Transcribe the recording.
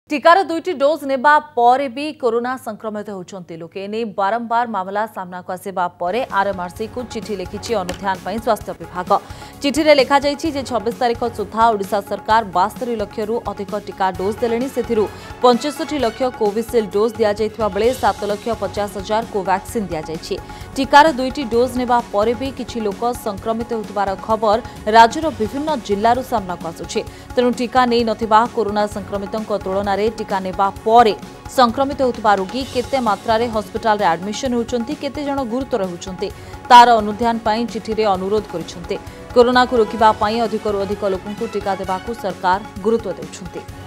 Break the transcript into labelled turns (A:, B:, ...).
A: टीकार दुईटी dose नेबा परे भी कोरोना संक्रमित होती लोके ने बारंबार मामला सामना को आसवा पर आरएमआरसी को चिठी लिखिछि अनुध्यान पर स्वास्थ्य विभाग। चिठी रे लिखा जाइछि जे 26 तारिख सुधा ओडिशा सरकार 72 लाख रु अधिक टीका डोज देलेनी। सेथिरु 65 लाख कोविशील्ड डोज दिया जाइथिबा बेले 7,50,000 कोवैक्सिन दिया जाइछि। टीकार दुईटी डोज नेबा परे भी किछि लोक संक्रमित होतबार खबर राज्यर विभिन्न जिल्लारु सामना को आसुछि। तेणु टीका नै नथिबा कोरोना संक्रमितों तुलन टीका नेबा परे संक्रमित होतबा रोगी केते मात्रा रे हॉस्पिटल रे एडमिशन होउचंती, केते जण गुरुतर होउचंती तार अनुध्यान पई चिठी रे अनुरोध करिसंती। कोरोना को रोकिबा पई अधिकरु अधिक लोकंकु टीका देबाकू सरकार गुरुत्व देउछंती।